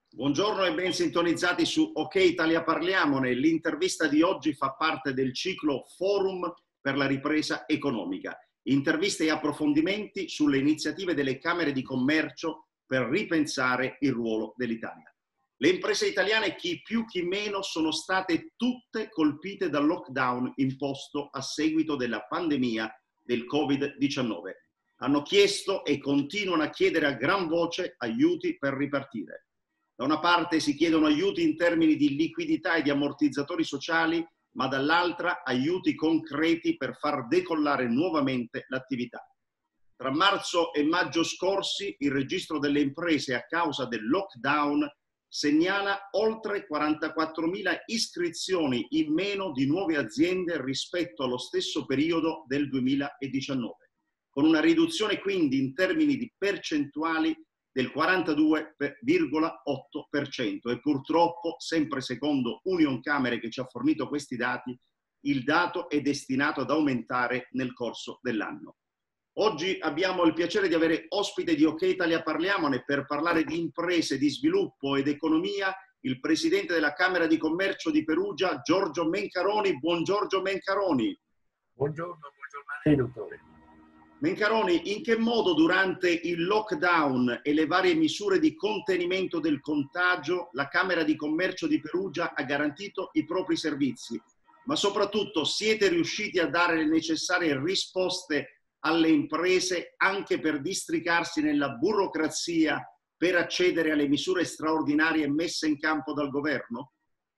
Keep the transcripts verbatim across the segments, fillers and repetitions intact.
Buongiorno e ben sintonizzati su OK Italia Parliamone. L'intervista di oggi fa parte del ciclo Forum per la ripresa economica. Interviste e approfondimenti sulle iniziative delle Camere di Commercio per ripensare il ruolo dell'Italia. Le imprese italiane, chi più chi meno, sono state tutte colpite dal lockdown imposto a seguito della pandemia del Covid diciannove. Hanno chiesto e continuano a chiedere a gran voce aiuti per ripartire. Da una parte si chiedono aiuti in termini di liquidità e di ammortizzatori sociali, ma dall'altra aiuti concreti per far decollare nuovamente l'attività. Tra marzo e maggio scorsi il registro delle imprese a causa del lockdown segnala oltre quarantaquattromila iscrizioni in meno di nuove aziende rispetto allo stesso periodo del duemiladiciannove, con una riduzione quindi in termini di percentuali del quarantadue virgola otto per cento e purtroppo, sempre secondo Unioncamere che ci ha fornito questi dati, il dato è destinato ad aumentare nel corso dell'anno. Oggi abbiamo il piacere di avere ospite di OK Italia Parliamone per parlare di imprese, di sviluppo ed economia il presidente della Camera di Commercio di Perugia, Giorgio Mencaroni. Buon Giorgio Mencaroni. Buongiorno, buongiorno a lei, dottore. Mencaroni, in che modo durante il lockdown e le varie misure di contenimento del contagio la Camera di Commercio di Perugia ha garantito i propri servizi? Ma soprattutto siete riusciti a dare le necessarie risposte alle imprese anche per districarsi nella burocrazia per accedere alle misure straordinarie messe in campo dal governo?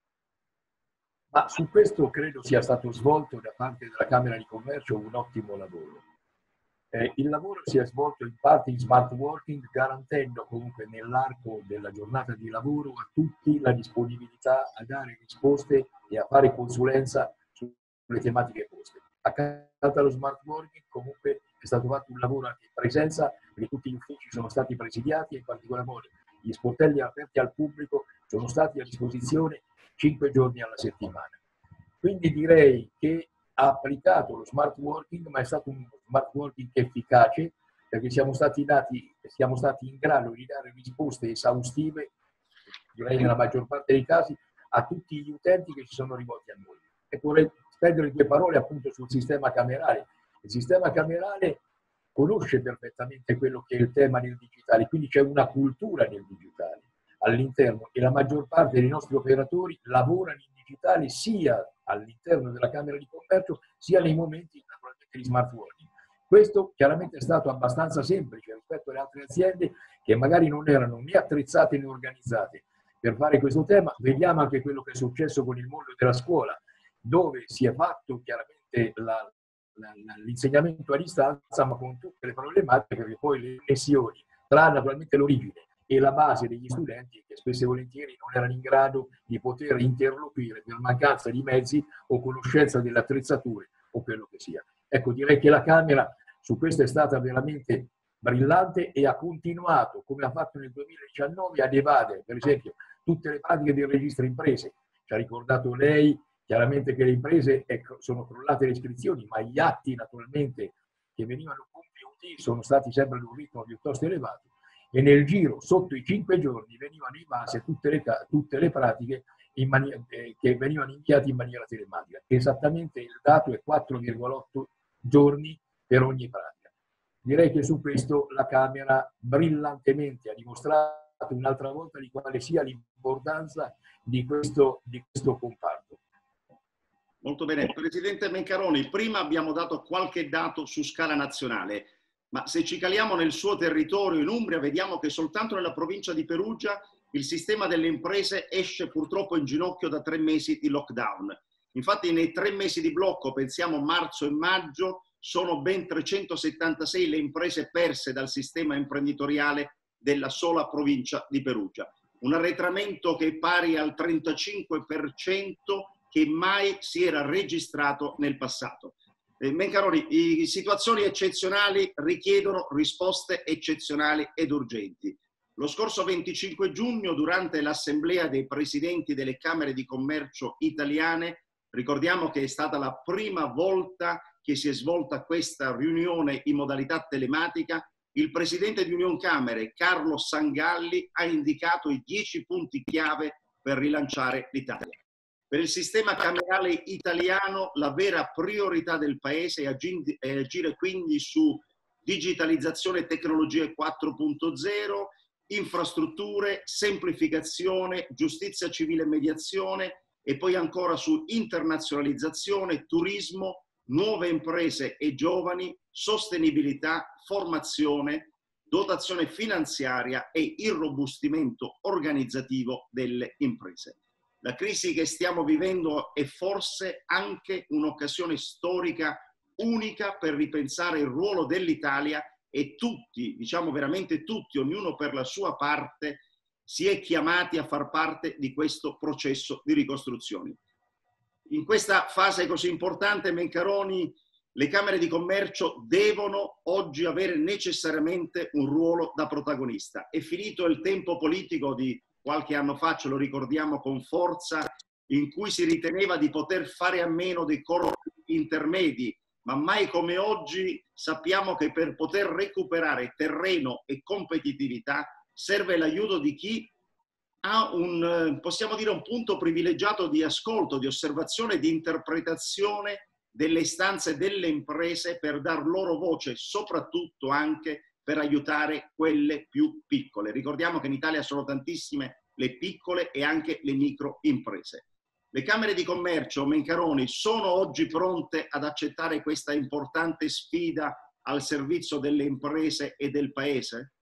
Ma su questo credo sia stato svolto da parte della Camera di Commercio un ottimo lavoro. Eh, il lavoro si è svolto in parte in smart working, garantendo comunque nell'arco della giornata di lavoro a tutti la disponibilità a dare risposte e a fare consulenza sulle tematiche poste. Accanto allo smart working comunque è stato fatto un lavoro anche in presenza, perché tutti gli uffici sono stati presidiati e in particolar modo gli sportelli aperti al pubblico sono stati a disposizione cinque giorni alla settimana. Quindi direi che ha applicato lo smart working, ma è stato un smart working efficace, perché siamo stati, dati, siamo stati in grado di dare risposte esaustive, direi nella maggior parte dei casi, a tutti gli utenti che si sono rivolti a noi. E vorrei spendere due parole appunto sul sistema camerale. Il sistema camerale conosce perfettamente quello che è il tema del digitale, quindi c'è una cultura del digitale all'interno e la maggior parte dei nostri operatori lavorano in digitale sia all'interno della Camera di Commercio sia nei momenti naturalmente di smart working. Questo chiaramente è stato abbastanza semplice rispetto alle altre aziende che magari non erano né attrezzate né organizzate per fare questo tema. Vediamo anche quello che è successo con il mondo della scuola, dove si è fatto chiaramente l'insegnamento a distanza, ma con tutte le problematiche, perché poi le lezioni tra naturalmente l'origine e la base degli studenti che spesso e volentieri non erano in grado di poter interloquire per mancanza di mezzi o conoscenza delle attrezzature o quello che sia. Ecco, direi che la Camera su questo è stata veramente brillante e ha continuato, come ha fatto nel duemiladiciannove, ad evadere, per esempio, tutte le pratiche del registro imprese. Ci ha ricordato lei chiaramente che le imprese ecco, sono crollate le iscrizioni, ma gli atti naturalmente che venivano compiuti sono stati sempre ad un ritmo piuttosto elevato e nel giro, sotto i cinque giorni, venivano evase tutte le, tutte le pratiche in mania, eh, che venivano inviate in maniera telematica. Esattamente il dato è quattro virgola otto giorni per ogni pratica. Direi che su questo la Camera brillantemente ha dimostrato un'altra volta di quale sia l'importanza di questo, di questo comparto. Molto bene. Presidente Mencaroni, prima abbiamo dato qualche dato su scala nazionale, ma se ci caliamo nel suo territorio in Umbria vediamo che soltanto nella provincia di Perugia il sistema delle imprese esce purtroppo in ginocchio da tre mesi di lockdown. Infatti nei tre mesi di blocco, pensiamo marzo e maggio, sono ben trecentosettantasei le imprese perse dal sistema imprenditoriale della sola provincia di Perugia. Un arretramento che è pari al trentacinque per cento che mai si era registrato nel passato. Eh, Mencaroni, situazioni eccezionali richiedono risposte eccezionali ed urgenti. Lo scorso venticinque giugno, durante l'assemblea dei presidenti delle Camere di Commercio italiane, ricordiamo che è stata la prima volta che si è svolta questa riunione in modalità telematica, il presidente di Unioncamere, Carlo Sangalli, ha indicato i dieci punti chiave per rilanciare l'Italia. Per il sistema camerale italiano la vera priorità del Paese è agire quindi su digitalizzazione e tecnologie quattro punto zero, infrastrutture, semplificazione, giustizia civile e mediazione e poi ancora su internazionalizzazione, turismo, nuove imprese e giovani, sostenibilità, formazione, dotazione finanziaria e irrobustimento organizzativo delle imprese. La crisi che stiamo vivendo è forse anche un'occasione storica unica per ripensare il ruolo dell'Italia e tutti, diciamo veramente tutti, ognuno per la sua parte, si è chiamati a far parte di questo processo di ricostruzione. In questa fase così importante, Mencaroni, le Camere di Commercio devono oggi avere necessariamente un ruolo da protagonista. È finito il tempo politico di qualche anno fa, ce lo ricordiamo con forza, in cui si riteneva di poter fare a meno dei corpi intermedi, ma mai come oggi sappiamo che per poter recuperare terreno e competitività serve l'aiuto di chi ha un, possiamo dire, un punto privilegiato di ascolto, di osservazione, di interpretazione delle istanze delle imprese per dar loro voce, soprattutto anche per aiutare quelle più piccole. Ricordiamo che in Italia sono tantissime le piccole e anche le micro imprese. Le Camere di Commercio, Mencaroni, sono oggi pronte ad accettare questa importante sfida al servizio delle imprese e del Paese?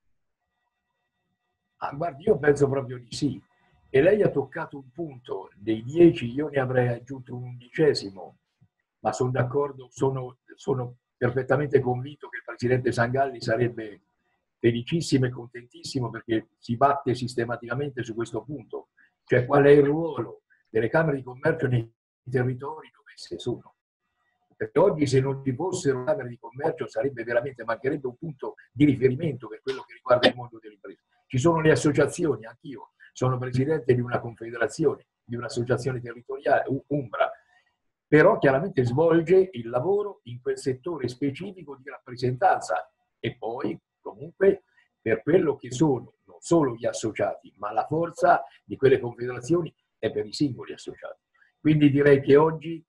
Ah, guardi, io penso proprio di sì. E lei ha toccato un punto, dei dieci io ne avrei aggiunto un undicesimo, ma sono d'accordo, sono, sono perfettamente convinto che il presidente Sangalli sarebbe felicissimo e contentissimo perché si batte sistematicamente su questo punto, cioè qual è il ruolo delle Camere di Commercio nei territori dove esse sono. Perché oggi se non ci fossero Camere di Commercio sarebbe veramente, mancherebbe un punto di riferimento per quello che riguarda il mondo delle imprese. Ci sono le associazioni, anch'io sono presidente di una confederazione, di un'associazione territoriale, Umbra, però chiaramente svolge il lavoro in quel settore specifico di rappresentanza e poi comunque per quello che sono non solo gli associati, ma la forza di quelle confederazioni è per i singoli associati. Quindi direi che oggi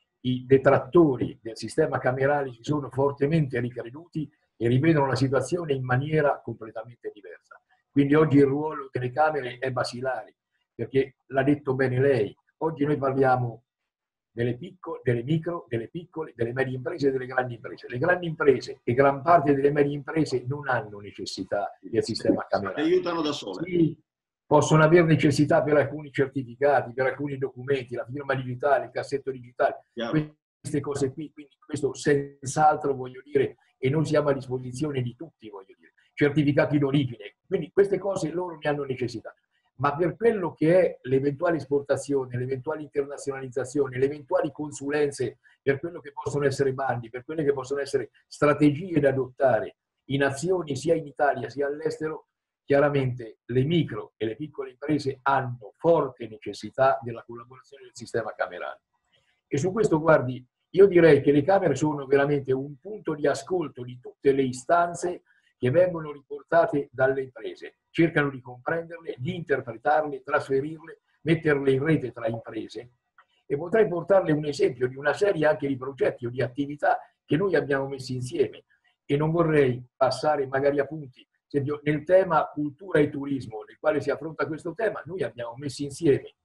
i detrattori del sistema camerale si sono fortemente ricreduti e rivedono la situazione in maniera completamente diversa. Quindi oggi il ruolo delle Camere è basilare, perché l'ha detto bene lei, oggi noi parliamo delle, piccole, delle micro, delle piccole, delle medie imprese e delle grandi imprese. Le grandi imprese e gran parte delle medie imprese non hanno necessità del sistema camerale. Si aiutano da sole. Sì, possono avere necessità per alcuni certificati, per alcuni documenti, la firma digitale, il cassetto digitale, Chiaro. Queste cose qui, quindi questo senz'altro voglio dire, e noi siamo a disposizione di tutti, voglio dire, certificati d'origine, quindi queste cose loro ne hanno necessità. Ma per quello che è l'eventuale esportazione, l'eventuale internazionalizzazione, le eventuali consulenze, per quello che possono essere bandi, per quelle che possono essere strategie da adottare in azioni sia in Italia sia all'estero, chiaramente le micro e le piccole imprese hanno forte necessità della collaborazione del sistema camerale. E su questo, guardi, io direi che le Camere sono veramente un punto di ascolto di tutte le istanze che vengono riportate dalle imprese, cercano di comprenderle, di interpretarle, trasferirle, metterle in rete tra imprese. E potrei portarle un esempio di una serie anche di progetti o di attività che noi abbiamo messo insieme e non vorrei passare magari a punti. Esempio, nel tema cultura e turismo, nel quale si affronta questo tema, noi abbiamo messo insieme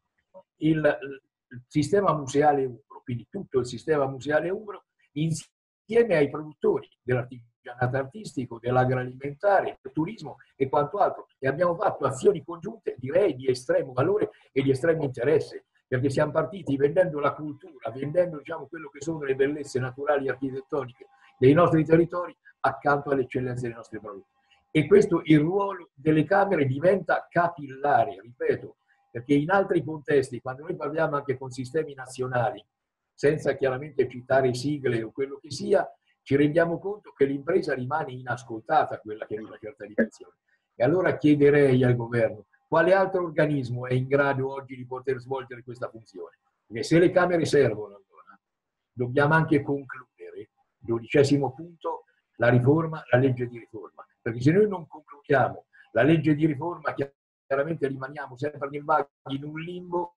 il, il sistema museale umbro, quindi tutto il sistema museale umbro, insieme ai produttori dell'artigianato artistico, dell'agroalimentare, del turismo e quanto altro. E abbiamo fatto azioni congiunte, direi, di estremo valore e di estremo interesse, perché siamo partiti vendendo la cultura, vendendo, diciamo, quello che sono le bellezze naturali e architettoniche dei nostri territori accanto alle eccellenze dei nostri prodotti. E questo, il ruolo delle Camere diventa capillare, ripeto, perché in altri contesti, quando noi parliamo anche con sistemi nazionali, senza chiaramente citare sigle o quello che sia, ci rendiamo conto che l'impresa rimane inascoltata, quella che è una certa dimensione. E allora chiederei al governo, quale altro organismo è in grado oggi di poter svolgere questa funzione? Perché se le Camere servono, allora, dobbiamo anche concludere, dodicesimo punto, la riforma, la legge di riforma. perché se noi non concludiamo la legge di riforma, chiaramente rimaniamo sempre nel vago, in un limbo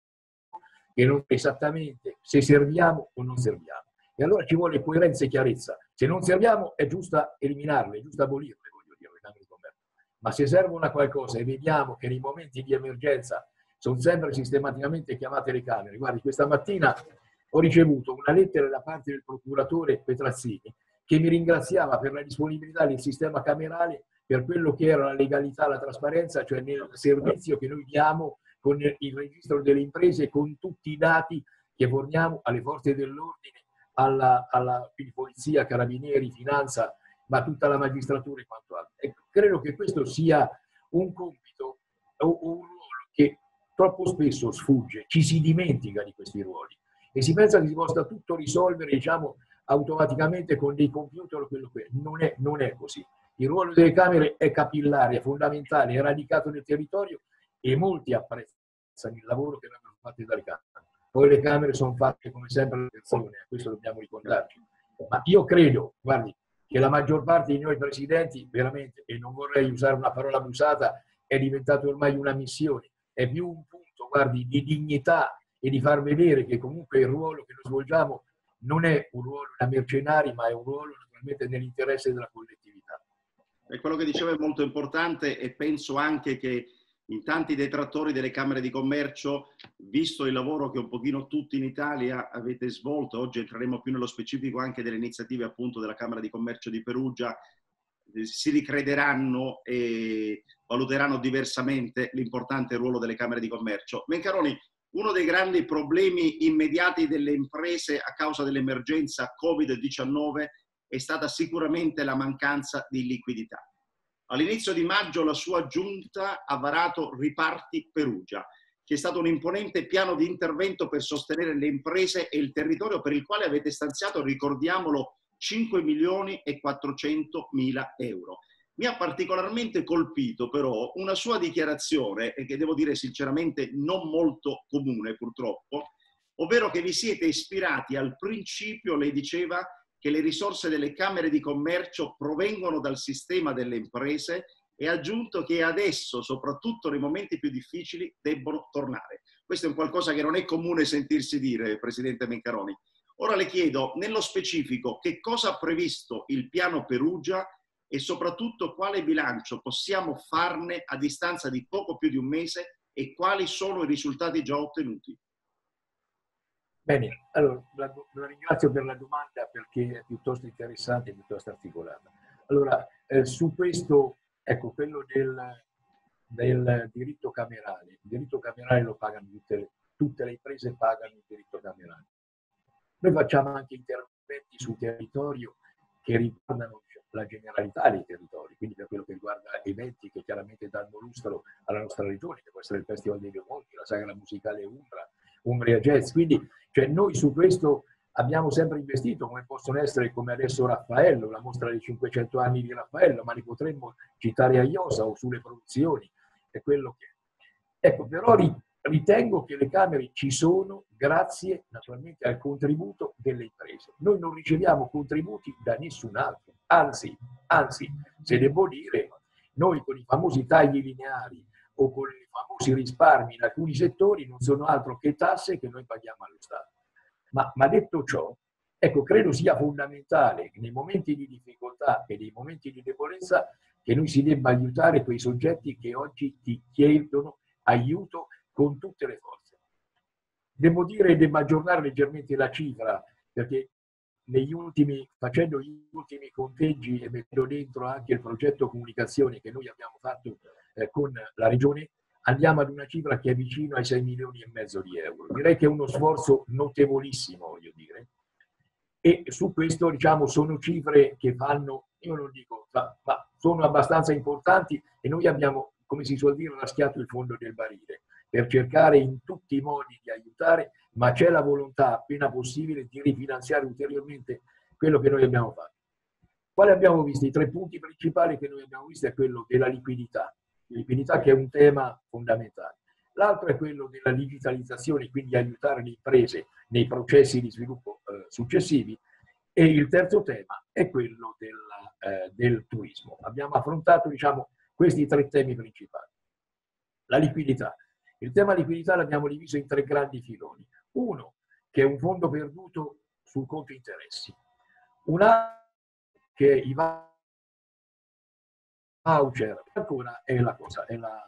che non è esattamente se serviamo o non serviamo. E allora ci vuole coerenza e chiarezza. Se non serviamo è giusto eliminarle, è giusto abolirle, voglio dire, le Camere di Commercio. Ma se servono a qualcosa e vediamo che nei momenti di emergenza sono sempre sistematicamente chiamate le Camere. Guardi, questa mattina ho ricevuto una lettera da parte del procuratore Petrazzini che mi ringraziava per la disponibilità del sistema camerale per quello che era la legalità, la trasparenza, cioè nel servizio che noi diamo con il registro delle imprese, con tutti i dati che forniamo alle forze dell'ordine, alla, alla quindi polizia, carabinieri, finanza, ma tutta la magistratura e quanto altro. E credo che questo sia un compito o un ruolo che troppo spesso sfugge, ci si dimentica di questi ruoli e si pensa che si possa tutto risolvere, diciamo, automaticamente con dei computer o quello che non è, non è così. Il ruolo delle Camere è capillare, è fondamentale, è radicato nel territorio e molti apprezzano il lavoro che vengono fatti dalle Camere. Poi le Camere sono fatte come sempre da persone, a questo dobbiamo ricordarci. Ma io credo, guardi, che la maggior parte di noi presidenti, veramente, e non vorrei usare una parola abusata, è diventato ormai una missione, è più un punto, guardi, di dignità e di far vedere che comunque il ruolo che noi svolgiamo non è un ruolo da mercenari, ma è un ruolo naturalmente nell'interesse della collettività. E quello che diceva è molto importante e penso anche che in tanti detrattori delle Camere di Commercio, visto il lavoro che un pochino tutti in Italia avete svolto, oggi entreremo più nello specifico anche delle iniziative appunto della Camera di Commercio di Perugia, si ricrederanno e valuteranno diversamente l'importante ruolo delle Camere di Commercio. Mencaroni, uno dei grandi problemi immediati delle imprese a causa dell'emergenza Covid diciannove è stata sicuramente la mancanza di liquidità. All'inizio di maggio la sua giunta ha varato Riparti Perugia, che è stato un imponente piano di intervento per sostenere le imprese e il territorio, per il quale avete stanziato, ricordiamolo, cinque milioni e quattrocentomila euro. Mi ha particolarmente colpito però una sua dichiarazione, e che devo dire sinceramente non molto comune purtroppo, ovvero che vi siete ispirati al principio, lei diceva, che le risorse delle Camere di Commercio provengono dal sistema delle imprese e ha aggiunto che adesso, soprattutto nei momenti più difficili, debbono tornare. Questo è un qualcosa che non è comune sentirsi dire, Presidente Mencaroni. Ora le chiedo, nello specifico, che cosa ha previsto il piano Perugia e soprattutto quale bilancio possiamo farne a distanza di poco più di un mese e quali sono i risultati già ottenuti? Bene, allora la, la ringrazio per la domanda perché è piuttosto interessante e piuttosto articolata. Allora, eh, su questo, ecco, quello del, del diritto camerale, il diritto camerale lo pagano tutte le, tutte le imprese, pagano il diritto camerale. Noi facciamo anche interventi sul territorio che riguardano la generalità dei territori, quindi per quello che riguarda eventi che chiaramente danno lustro alla nostra regione, che può essere il Festival dei Leomonti, la Sagra Musicale Umbra, Umbria Jazz. Quindi cioè, noi su questo abbiamo sempre investito, come possono essere come adesso Raffaello, la mostra dei cinquecento anni di Raffaello, ma li potremmo citare a Iosa o sulle produzioni, è quello che... Ecco, però ritengo che le Camere ci sono grazie naturalmente al contributo delle imprese. Noi non riceviamo contributi da nessun altro, anzi, anzi, se devo dire, noi con i famosi tagli lineari o con i famosi risparmi in alcuni settori non sono altro che tasse che noi paghiamo allo Stato. Ma, ma detto ciò, ecco, credo sia fondamentale nei momenti di difficoltà e nei momenti di debolezza che noi si debba aiutare quei soggetti che oggi ti chiedono aiuto con tutte le forze. Devo dire, devo aggiornare leggermente la cifra, perché negli ultimi, facendo gli ultimi conteggi e mettendo dentro anche il progetto comunicazione che noi abbiamo fatto eh, con la Regione, andiamo ad una cifra che è vicino ai sei milioni e mezzo di euro. Direi che è uno sforzo notevolissimo, voglio dire. E su questo, diciamo, sono cifre che vanno, io non dico, ma, ma sono abbastanza importanti e noi abbiamo, come si suol dire, raschiato il fondo del barile per cercare in tutti i modi di aiutare, ma c'è la volontà appena possibile di rifinanziare ulteriormente quello che noi abbiamo fatto. Quali abbiamo visto? I tre punti principali che noi abbiamo visto è quello della liquidità, liquidità che è un tema fondamentale. L'altro è quello della digitalizzazione, quindi aiutare le imprese nei processi di sviluppo eh, successivi. E il terzo tema è quello del, eh, del turismo. Abbiamo affrontato, diciamo, questi tre temi principali. La liquidità. Il tema liquidità l'abbiamo diviso in tre grandi filoni. Uno, che è un fondo perduto sul conto interessi. Un altro, che è i voucher. Ancora è la cosa, è la,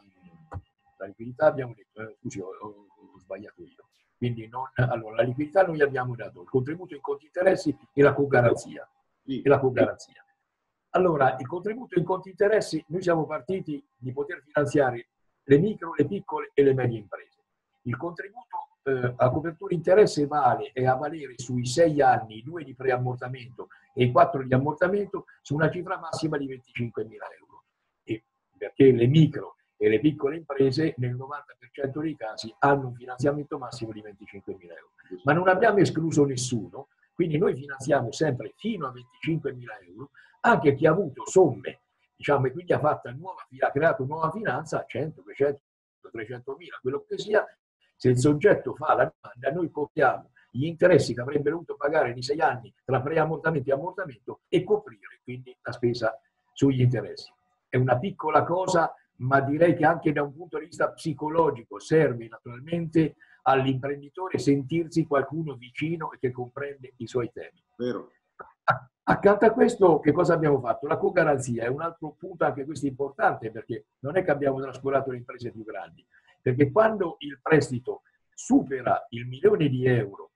la liquidità, abbiamo detto, eh, scusi, ho, ho, ho sbagliato io. Quindi non, allora, la liquidità noi abbiamo dato il contributo in conti interessi e la cogaranzia. E la cogaranzia. Allora, il contributo in conti interessi, noi siamo partiti di poter finanziare le micro, le piccole e le medie imprese. Il contributo eh, a copertura interesse vale e a valere sui sei anni, i due di preammortamento e i quattro di ammortamento, su una cifra massima di venticinquemila euro. E perché le micro e le piccole imprese nel novanta per cento dei casi hanno un finanziamento massimo di venticinquemila euro. Ma non abbiamo escluso nessuno, quindi noi finanziamo sempre fino a venticinquemila euro anche chi ha avuto somme, diciamo, e quindi ha, fatto nuova, ha creato nuova finanza, cento, duecento, trecentomila, quello che sia. Se il soggetto fa la domanda, noi copriamo gli interessi che avrebbe dovuto pagare nei sei anni tra preammortamento e ammortamento e coprire quindi la spesa sugli interessi. È una piccola cosa, ma direi che anche da un punto di vista psicologico serve naturalmente all'imprenditore sentirsi qualcuno vicino e che comprende i suoi temi. Vero. Accanto a questo, che cosa abbiamo fatto? La cogaranzia è un altro punto, anche questo importante, perché non è che abbiamo trascurato le imprese più grandi, perché quando il prestito supera il milione di euro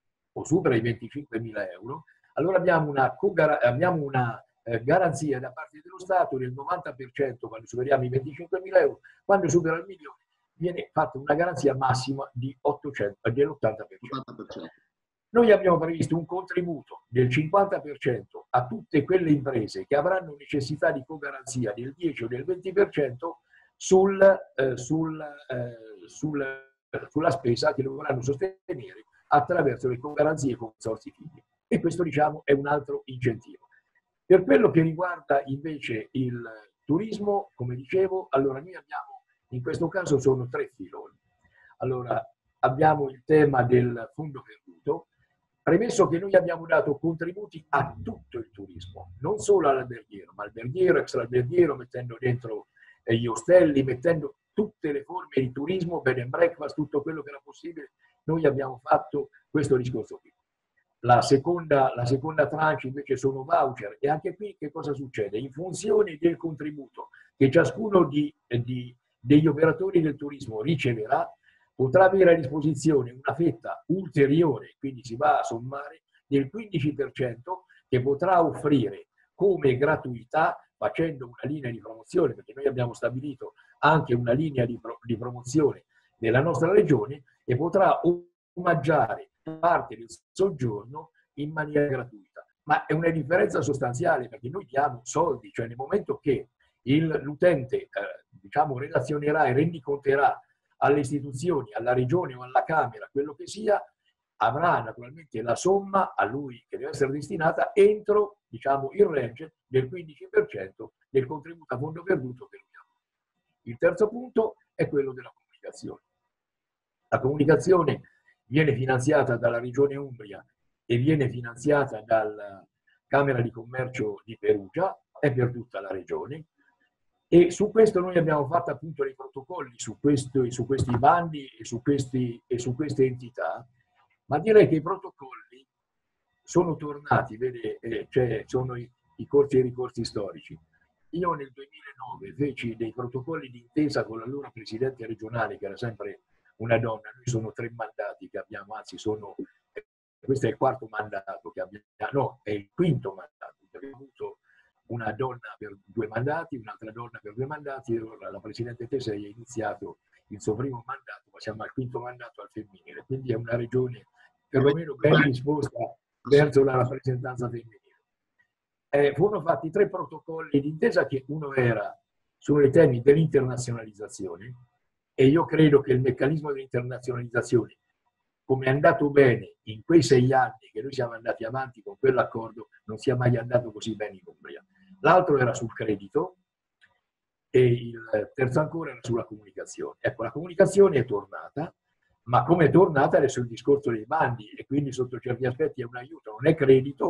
o supera i venticinquemila euro, allora abbiamo una, abbiamo una eh, garanzia da parte dello Stato del novanta per cento quando superiamo i venticinquemila euro, quando supera il milione viene fatta una garanzia massima di ottocento, dell'ottanta per cento. Noi abbiamo previsto un contributo del cinquanta per cento a tutte quelle imprese che avranno necessità di cogaranzia del dieci o del venti per cento sul, eh, sul, eh, sul, eh, sulla spesa che dovranno sostenere attraverso le cogaranzie e consorzi figli. E questo, diciamo, è un altro incentivo. Per quello che riguarda invece il turismo, come dicevo, allora noi abbiamo, in questo caso sono tre filoni. Allora, abbiamo il tema del fondo perduto, premesso che noi abbiamo dato contributi a tutto il turismo, non solo all'alberghiero, ma alberghiero, extraalberghiero, mettendo dentro gli ostelli, mettendo tutte le forme di turismo, bed and breakfast, tutto quello che era possibile, noi abbiamo fatto questo discorso qui. La seconda, la seconda tranche invece sono voucher, e anche qui che cosa succede? In funzione del contributo che ciascuno di, di, degli operatori del turismo riceverà, potrà avere a disposizione una fetta ulteriore, quindi si va a sommare, del quindici per cento che potrà offrire come gratuità facendo una linea di promozione, perché noi abbiamo stabilito anche una linea di, pro, di promozione nella nostra regione, e potrà omaggiare parte del soggiorno in maniera gratuita. Ma è una differenza sostanziale, perché noi diamo soldi, cioè nel momento che l'utente eh, diciamo, relazionerà e rendiconterà alle istituzioni, alla regione o alla Camera, quello che sia, avrà naturalmente la somma a lui che deve essere destinata entro, diciamo, il range del quindici per cento del contributo a fondo perduto che lui ha. Il terzo punto è quello della comunicazione. La comunicazione viene finanziata dalla Regione Umbria e viene finanziata dalla Camera di Commercio di Perugia, è per tutta la regione. E su questo noi abbiamo fatto appunto dei protocolli su, questo, su questi bandi e su, questi, e su queste entità, ma direi che i protocolli sono tornati, vede, eh, cioè sono i, i corsi e i ricorsi storici. Io nel duemilanove feci dei protocolli d'intesa con l'allora presidente regionale, che era sempre una donna. Noi sono tre mandati che abbiamo, anzi sono, eh, questo è il quarto mandato che abbiamo, no, è il quinto mandato, abbiamo avuto una donna per due mandati, un'altra donna per due mandati, e ora la Presidente Tesei ha iniziato il suo primo mandato, ma siamo al quinto mandato al femminile, quindi è una regione perlomeno ben disposta verso la rappresentanza femminile. Eh, furono fatti tre protocolli d'intesa, che uno era sui temi dell'internazionalizzazione, e io credo che il meccanismo dell'internazionalizzazione, come è andato bene in quei sei anni che noi siamo andati avanti con quell'accordo, non sia mai andato così bene in Umbria. L'altro era sul credito e il terzo ancora era sulla comunicazione. Ecco, la comunicazione è tornata, ma come è tornata è sul discorso dei bandi, e quindi sotto certi aspetti è un aiuto, non è credito,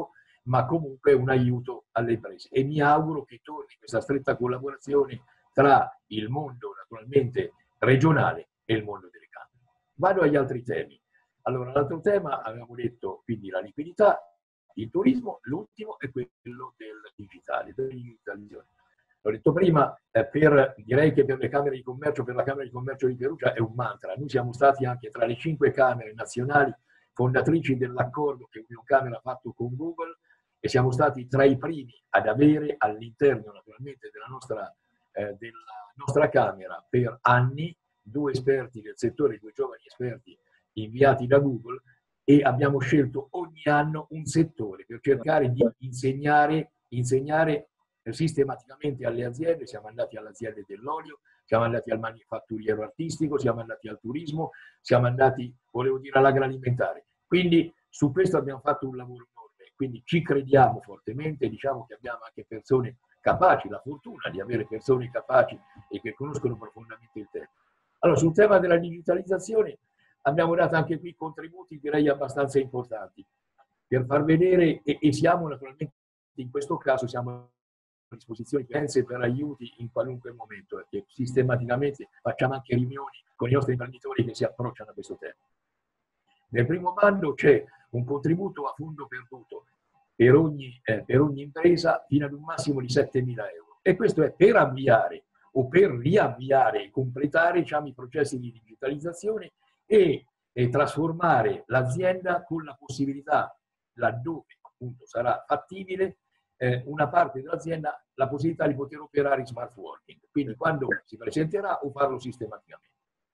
ma comunque un aiuto alle imprese. E mi auguro che torni questa stretta collaborazione tra il mondo naturalmente regionale e il mondo delle camere. Vado agli altri temi. Allora, l'altro tema, avevamo detto, quindi la liquidità, il turismo, l'ultimo è quello del digitale, della digitalizzazione. L'ho detto prima, eh, per, direi che per le Camere di Commercio, per la Camera di Commercio di Perugia è un mantra. Noi siamo stati anche tra le cinque Camere nazionali fondatrici dell'accordo che Unioncamere ha fatto con Google e siamo stati tra i primi ad avere all'interno naturalmente della nostra, eh, della nostra Camera per anni due esperti del settore, due giovani esperti inviati da Google, e abbiamo scelto ogni anno un settore per cercare di insegnare, insegnare sistematicamente alle aziende. Siamo andati alle aziende dell'olio, siamo andati al manifatturiero artistico, siamo andati al turismo, siamo andati, volevo dire, all'agroalimentare. Quindi su questo abbiamo fatto un lavoro enorme, quindi ci crediamo fortemente, diciamo che abbiamo anche persone capaci, la fortuna di avere persone capaci e che conoscono profondamente il tema. Allora, sul tema della digitalizzazione abbiamo dato anche qui contributi, direi, abbastanza importanti per far vedere, e, e siamo naturalmente, in questo caso, siamo a disposizione di per aiuti in qualunque momento, perché sistematicamente facciamo anche riunioni con i nostri imprenditori che si approcciano a questo tema. Nel primo bando c'è un contributo a fondo perduto per ogni, eh, per ogni impresa fino ad un massimo di settemila euro, e questo è per avviare o per riavviare e completare, diciamo, i processi di digitalizzazione e, e trasformare l'azienda con la possibilità, laddove appunto sarà fattibile, eh, una parte dell'azienda la possibilità di poter operare in smart working, quindi quando si presenterà o farlo sistematicamente.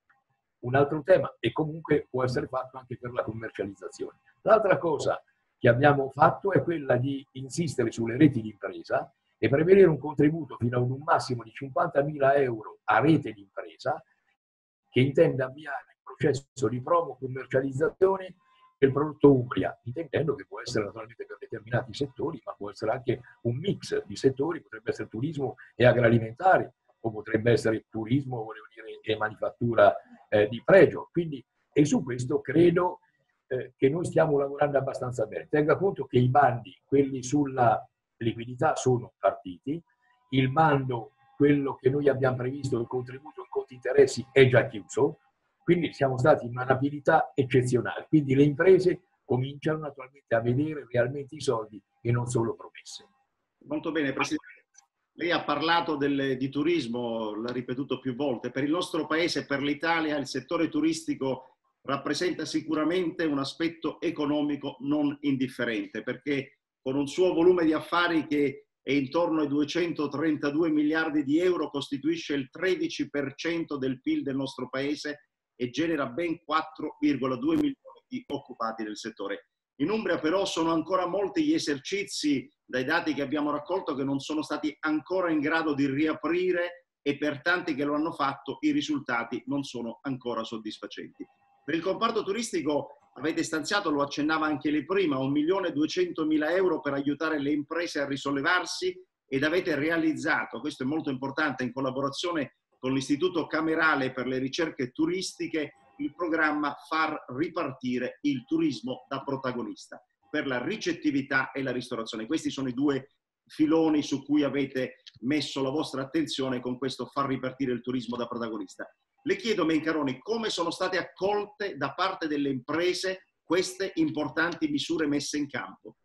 Un altro tema, e comunque può essere fatto anche per la commercializzazione. L'altra cosa che abbiamo fatto è quella di insistere sulle reti di impresa e prevedere un contributo fino ad un massimo di cinquantamila euro a rete di impresa che intende avviare il processo di promo commercializzazione del prodotto Umbria, intendendo che può essere naturalmente per determinati settori, ma può essere anche un mix di settori, potrebbe essere turismo e agroalimentare, o potrebbe essere turismo, volevo dire, e manifattura eh, di pregio. Quindi, e su questo credo eh, che noi stiamo lavorando abbastanza bene. Tenga conto che i bandi, quelli sulla liquidità, sono partiti, il bando, quello che noi abbiamo previsto, il contributo in conti interessi, è già chiuso, quindi siamo stati in una rapidità eccezionale. Quindi le imprese cominciano naturalmente a vedere realmente i soldi e non solo promesse. Molto bene, Presidente. Lei ha parlato del, di turismo, l'ha ripetuto più volte. Per il nostro paese, per l'Italia, il settore turistico rappresenta sicuramente un aspetto economico non indifferente, perché con un suo volume di affari che è intorno ai duecentotrentadue miliardi di euro, costituisce il tredici per cento del P I L del nostro paese e genera ben quattro virgola due milioni di occupati del settore. In Umbria però sono ancora molti gli esercizi, dai dati che abbiamo raccolto, che non sono stati ancora in grado di riaprire, e per tanti che lo hanno fatto i risultati non sono ancora soddisfacenti. Per il comparto turistico avete stanziato, lo accennava anche lei prima, un milione duecentomila euro per aiutare le imprese a risollevarsi, ed avete realizzato, questo è molto importante, in collaborazione con l'Istituto Camerale per le Ricerche Turistiche, il programma Far ripartire il turismo da protagonista per la ricettività e la ristorazione. Questi sono i due filoni su cui avete messo la vostra attenzione con questo Far ripartire il turismo da protagonista. Le chiedo, Mencaroni, come sono state accolte da parte delle imprese queste importanti misure messe in campo?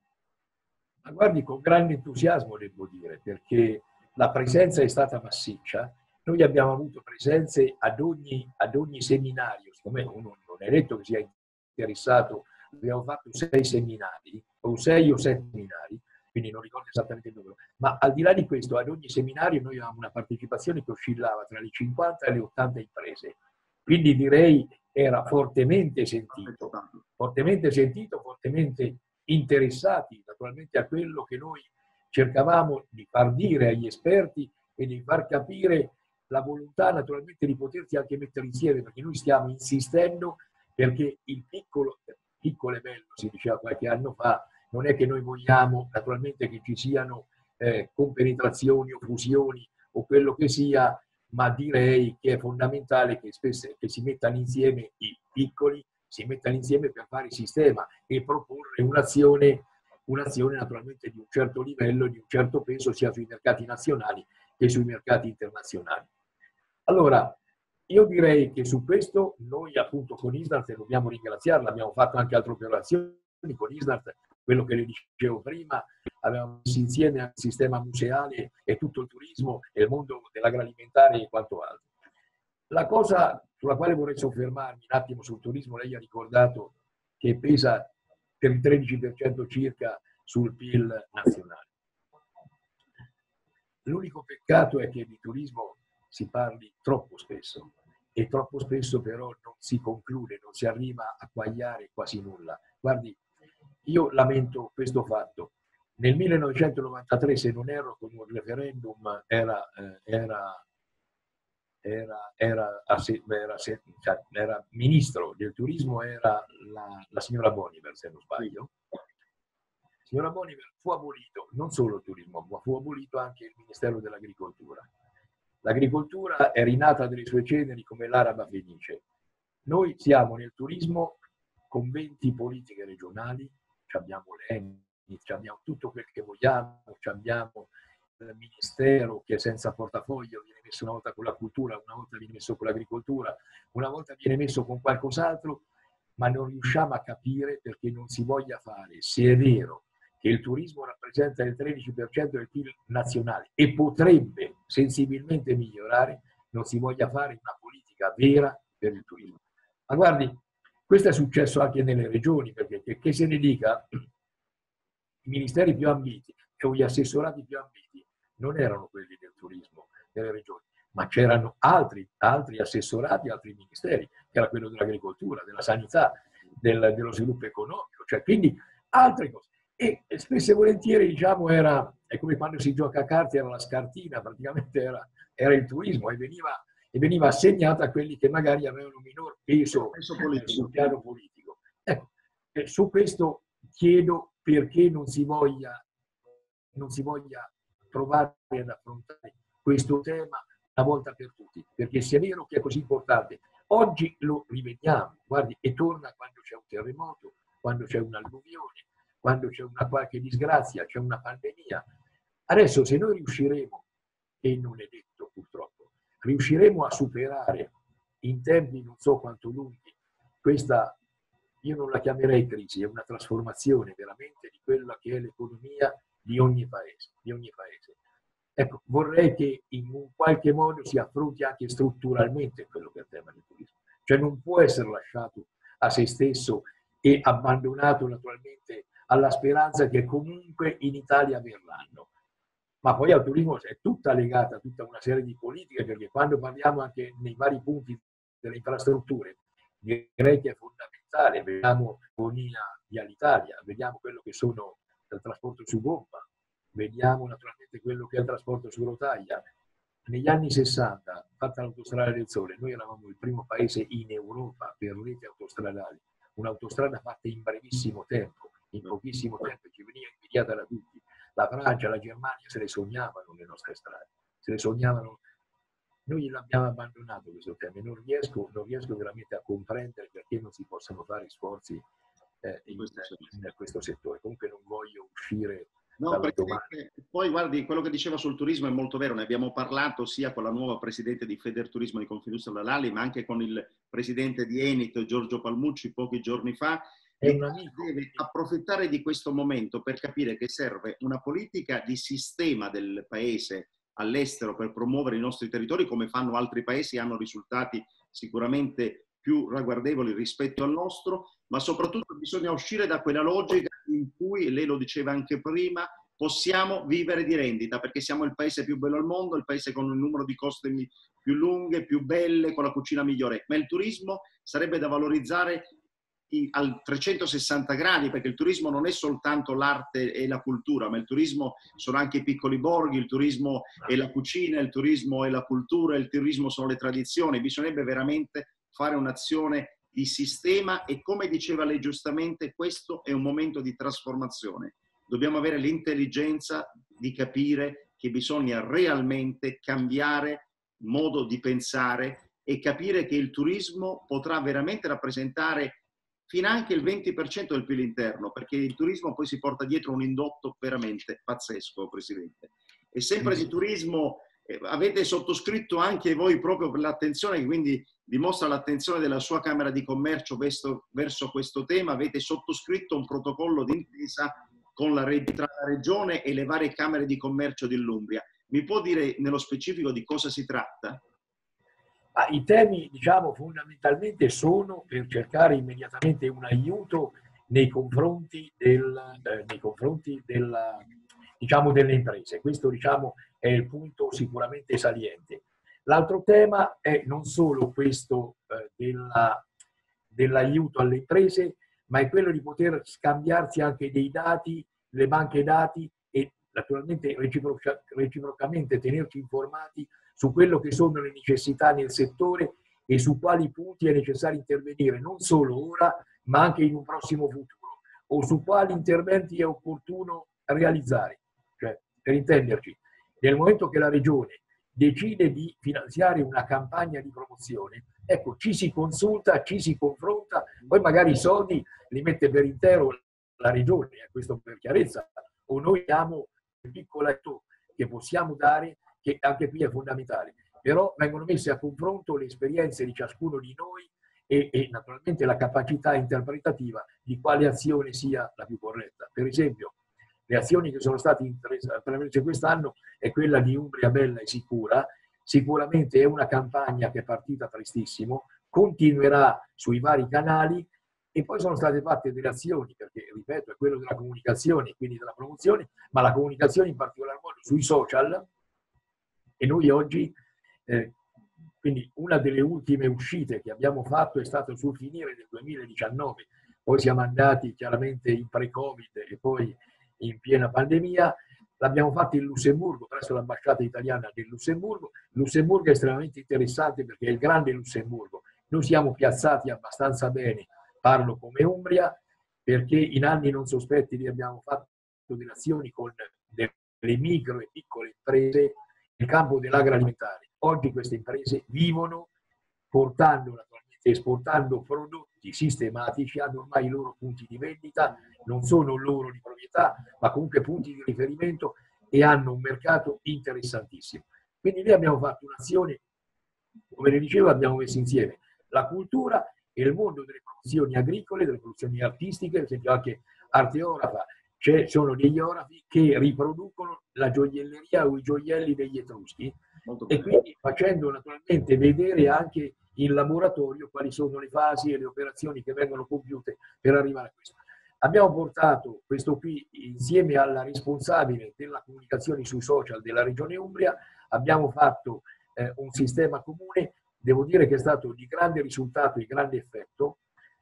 Ma guardi, con grande entusiasmo devo dire, perché la presenza è stata massiccia. Noi abbiamo avuto presenze ad ogni, ad ogni seminario, siccome uno non è detto che sia interessato, abbiamo fatto sei seminari, o sei o sette seminari, quindi non ricordo esattamente il numero, ma al di là di questo, ad ogni seminario noi avevamo una partecipazione che oscillava tra le cinquanta e le ottanta imprese, quindi direi era fortemente sentito, fortemente sentito, fortemente interessati naturalmente a quello che noi cercavamo di far dire agli esperti e di far capire la volontà naturalmente di potersi anche mettere insieme, perché noi stiamo insistendo perché il piccolo, piccolo è bello, si diceva qualche anno fa, non è che noi vogliamo naturalmente che ci siano eh, compenetrazioni o fusioni o quello che sia, ma direi che è fondamentale che, spesso, che si mettano insieme i piccoli, si mettano insieme per fare sistema e proporre un'azione un'azione naturalmente di un certo livello e di un certo peso sia sui mercati nazionali che sui mercati internazionali. Allora, io direi che su questo noi appunto con Isnart dobbiamo ringraziarla, abbiamo fatto anche altre operazioni con Isnart, quello che le dicevo prima, avevamo messo insieme anche il sistema museale e tutto il turismo e il mondo dell'agroalimentare e quanto altro. La cosa sulla quale vorrei soffermarmi un attimo sul turismo, lei ha ricordato che pesa per il tredici per cento circa sul P I L nazionale. L'unico peccato è che di turismo si parli troppo spesso e troppo spesso però non si conclude, non si arriva a quagliare quasi nulla. Guardi, io lamento questo fatto. Nel millenovecentonovantatré, se non erro, con un referendum era, eh, era, era, era, era, era, era ministro del turismo, era la, la signora Boniver, se non sbaglio. Signora Boniver, fu abolito non solo il turismo, ma fu abolito anche il Ministero dell'Agricoltura. L'agricoltura è rinata dalle sue ceneri come l'araba fenice. Noi siamo nel turismo con venti politiche regionali, abbiamo l'E N I, abbiamo tutto quel che vogliamo, abbiamo il Ministero che è senza portafoglio, viene messo una volta con la cultura, una volta viene messo con l'agricoltura, una volta viene messo con qualcos'altro, ma non riusciamo a capire perché non si voglia fare, se è vero che il turismo rappresenta il tredici per cento del P I L nazionale e potrebbe sensibilmente migliorare, non si voglia fare una politica vera per il turismo. Ma guardi, questo è successo anche nelle regioni, perché che, che se ne dica, i ministeri più ambiti o gli assessorati più ambiti non erano quelli del turismo nelle regioni, ma c'erano altri, altri assessorati, altri ministeri, che era quello dell'agricoltura, della sanità, del, dello sviluppo economico, cioè quindi altre cose. E spesso e volentieri, diciamo, era, è come quando si gioca a carte, era la scartina, praticamente era, era il turismo e veniva, e veniva assegnata a quelli che magari avevano minor peso, peso politico. sul piano politico. Ecco, eh, su questo chiedo perché non si voglia, non si voglia provare ad affrontare questo tema una volta per tutti, perché se è vero che è così importante, oggi lo rivediamo, guardi, e torna quando c'è un terremoto, quando c'è un'alluvione, quando c'è una qualche disgrazia, c'è una pandemia. Adesso se noi riusciremo, e non è detto purtroppo, riusciremo a superare in tempi non so quanto lunghi questa, io non la chiamerei crisi, è una trasformazione veramente di quella che è l'economia di ogni paese, di ogni paese. Ecco, vorrei che in un qualche modo si affronti anche strutturalmente quello che è il tema del turismo. Cioè non può essere lasciato a se stesso e abbandonato naturalmente alla speranza che comunque in Italia verranno. Ma poi al turismo è tutta legata a tutta una serie di politiche, perché quando parliamo anche nei vari punti delle infrastrutture, direi che è fondamentale, vediamo l'economia di Alitalia, vediamo quello che sono il trasporto su gomma, vediamo naturalmente quello che è il trasporto su rotaia. Negli anni sessanta, fatta l'autostrada del Sole, noi eravamo il primo paese in Europa per reti autostradali, un'autostrada fatta in brevissimo tempo, in pochissimo tempo, ci veniva invidiata da tutti. La Francia, la Germania se le sognavano le nostre strade, se le sognavano. Noi l'abbiamo abbandonato questo tema, non riesco, non riesco veramente a comprendere perché non si possano fare sforzi eh, in, in questo settore. Comunque non voglio uscire No, perché poi guardi, quello che diceva sul turismo è molto vero, ne abbiamo parlato sia con la nuova presidente di Federturismo di Confindustria Lali, ma anche con il presidente di Enit, Giorgio Palmucci, pochi giorni fa. L'Italia deve approfittare di questo momento per capire che serve una politica di sistema del paese all'estero per promuovere i nostri territori, come fanno altri paesi, hanno risultati sicuramente più ragguardevoli rispetto al nostro, ma soprattutto bisogna uscire da quella logica in cui, lei lo diceva anche prima, possiamo vivere di rendita, perché siamo il paese più bello al mondo, il paese con il numero di coste più lunghe, più belle, con la cucina migliore, ma il turismo sarebbe da valorizzare al trecentosessanta gradi, perché il turismo non è soltanto l'arte e la cultura, ma il turismo sono anche i piccoli borghi, il turismo è la cucina, il turismo è la cultura, il turismo sono le tradizioni. Bisognerebbe veramente fare un'azione di sistema e, come diceva lei giustamente, questo è un momento di trasformazione. Dobbiamo avere l'intelligenza di capire che bisogna realmente cambiare modo di pensare e capire che il turismo potrà veramente rappresentare finanche il venti per cento del P I L interno, perché il turismo poi si porta dietro un indotto veramente pazzesco, Presidente. E sempre di turismo, eh, avete sottoscritto anche voi proprio per l'attenzione, che quindi dimostra l'attenzione della sua Camera di Commercio verso, verso questo tema, avete sottoscritto un protocollo d'intesa con la, tra la Regione e le varie Camere di Commercio dell'Umbria. Mi può dire nello specifico di cosa si tratta? Ah, i temi, diciamo, fondamentalmente sono per cercare immediatamente un aiuto nei confronti, del, eh, nei confronti della, diciamo, delle imprese. Questo, diciamo, è il punto sicuramente saliente. L'altro tema è non solo questo eh, della, dell'aiuto alle imprese, ma è quello di poter scambiarsi anche dei dati, le banche dati e naturalmente reciproca, reciprocamente tenerci informati su quello che sono le necessità nel settore e su quali punti è necessario intervenire, non solo ora, ma anche in un prossimo futuro, o su quali interventi è opportuno realizzare. Cioè, per intenderci, nel momento che la Regione decide di finanziare una campagna di promozione, ecco, ci si consulta, ci si confronta, poi magari i soldi li mette per intero la Regione, eh, questo per chiarezza, o noi abbiamo un piccolo aiuto che possiamo dare, che anche qui è fondamentale, però vengono messe a confronto le esperienze di ciascuno di noi e, e naturalmente la capacità interpretativa di quale azione sia la più corretta. Per esempio, le azioni che sono state intraprese quest'anno è quella di Umbria Bella e Sicura, sicuramente è una campagna che è partita prestissimo, continuerà sui vari canali e poi sono state fatte delle azioni, perché ripeto è quello della comunicazione, quindi della promozione, ma la comunicazione in particolar modo sui social. E noi oggi, eh, quindi una delle ultime uscite che abbiamo fatto è stato sul finire del duemiladiciannove, poi siamo andati chiaramente in pre-Covid e poi in piena pandemia, l'abbiamo fatto in Lussemburgo, presso l'ambasciata italiana del Lussemburgo. Lussemburgo è estremamente interessante perché è il grande Lussemburgo. Noi siamo piazzati abbastanza bene, parlo come Umbria, perché in anni non sospetti li abbiamo fatto delle azioni con delle micro e piccole imprese nel campo dell'agroalimentare. Oggi queste imprese vivono portando, naturalmente esportando prodotti sistematici, hanno ormai i loro punti di vendita, non sono loro di proprietà, ma comunque punti di riferimento e hanno un mercato interessantissimo. Quindi noi abbiamo fatto un'azione, come le dicevo, abbiamo messo insieme la cultura e il mondo delle produzioni agricole, delle produzioni artistiche, ad esempio anche Arteografa. Ci sono degli orafi che riproducono la gioielleria o i gioielli degli Etruschi e quindi facendo naturalmente vedere anche in laboratorio quali sono le fasi e le operazioni che vengono compiute per arrivare a questo. Abbiamo portato questo qui insieme alla responsabile della comunicazione sui social della Regione Umbria, abbiamo fatto eh, un sistema comune, devo dire che è stato di grande risultato e grande effetto.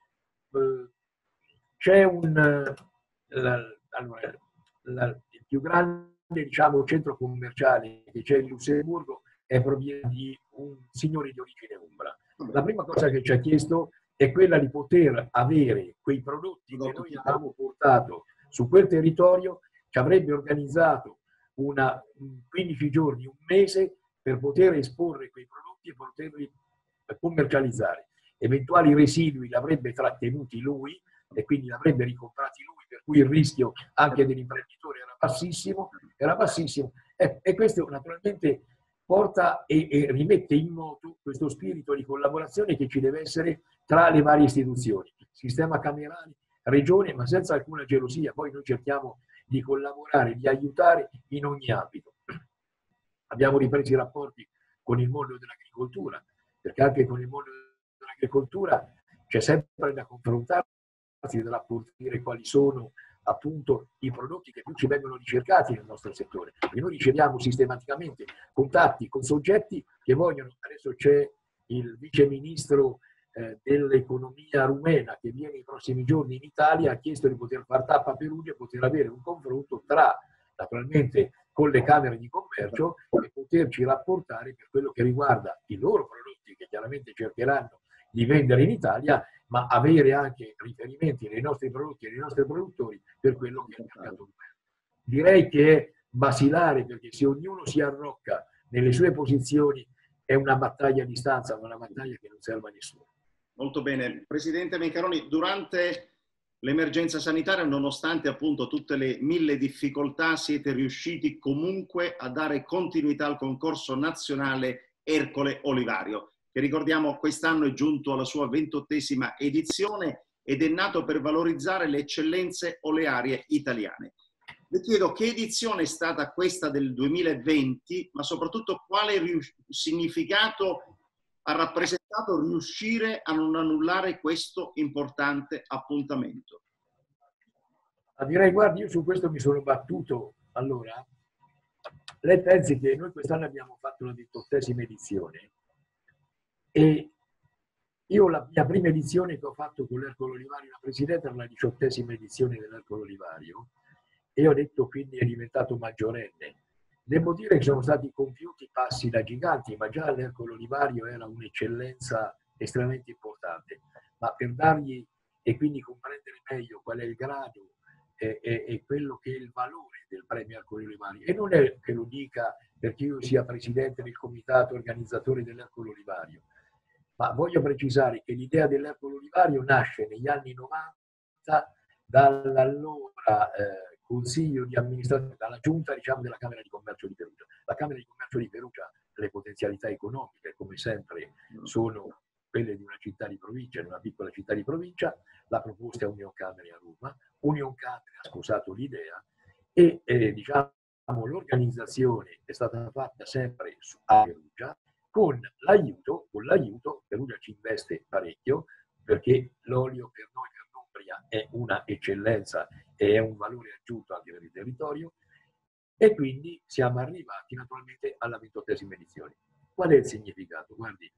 Eh, c'è un... La, allora, la, il più grande diciamo, centro commerciale che c'è in Lussemburgo è proprietà di un signore di origine umbra. La prima cosa che ci ha chiesto è quella di poter avere quei prodotti che noi abbiamo portato su quel territorio, ci avrebbe organizzato una quindici giorni, un mese per poter esporre quei prodotti e poterli commercializzare. Eventuali residui li avrebbe trattenuti lui e quindi li avrebbe ricomprati lui, per cui il rischio anche dell'imprenditore era bassissimo, era bassissimo e, e questo naturalmente porta e, e rimette in moto questo spirito di collaborazione che ci deve essere tra le varie istituzioni, sistema camerale, regione, ma senza alcuna gelosia. Poi noi cerchiamo di collaborare, di aiutare in ogni ambito. Abbiamo ripreso i rapporti con il mondo dell'agricoltura, perché anche con il mondo dell'agricoltura c'è sempre da confrontarsi, da apportare quali sono appunto i prodotti che più ci vengono ricercati nel nostro settore. E noi riceviamo sistematicamente contatti con soggetti che vogliono, adesso c'è il vice ministro eh, dell'economia rumena che viene i prossimi giorni in Italia, ha chiesto di poter far tappa a Perugia e poter avere un confronto tra, naturalmente, con le camere di commercio e poterci rapportare per quello che riguarda i loro prodotti che chiaramente cercheranno di vendere in Italia, ma avere anche riferimenti nei nostri prodotti e nei nostri produttori per quello che è il mercato europeo. Direi che è basilare, perché se ognuno si arrocca nelle sue posizioni è una battaglia a distanza, ma una battaglia che non serve a nessuno. Molto bene. Presidente Mencaroni, durante l'emergenza sanitaria, nonostante appunto tutte le mille difficoltà, siete riusciti comunque a dare continuità al concorso nazionale Ercole Olivario, che ricordiamo quest'anno è giunto alla sua ventottesima edizione ed è nato per valorizzare le eccellenze olearie italiane. Le chiedo che edizione è stata questa del duemilaventi, ma soprattutto quale significato ha rappresentato riuscire a non annullare questo importante appuntamento. Ma direi, guardi, io su questo mi sono battuto. Allora, lei pensi che noi quest'anno abbiamo fatto la ventottesima edizione e io la mia prima edizione che ho fatto con l'Ercole Olivario, la Presidente, era la diciottesima edizione dell'Ercole Olivario e ho detto quindi è diventato maggiorenne. Devo dire che sono stati compiuti passi da giganti, ma già l'Ercole Olivario era un'eccellenza estremamente importante. Ma per dargli e quindi comprendere meglio qual è il grado e, e, e quello che è il valore del premio Ercole Olivario, e non è che lo dica perché io sia presidente del comitato organizzatore dell'Ercole Olivario, ma voglio precisare che l'idea dell'Ercole Olivario nasce negli anni novanta dall'allora eh, consiglio di amministrazione, dalla giunta diciamo, della Camera di Commercio di Perugia. La Camera di Commercio di Perugia ha le potenzialità economiche, come sempre sono quelle di una città di provincia, di una piccola città di provincia, la proposta è Union Camere a Roma, Union Camere ha sposato l'idea e eh, diciamo, l'organizzazione è stata fatta sempre a Perugia con l'aiuto, con l'aiuto, Perugia ci investe parecchio perché l'olio per noi, per l'Umbria, è una eccellenza e è un valore aggiunto anche per il territorio, e quindi siamo arrivati naturalmente alla ventottesima edizione. Qual è il significato? Guardi,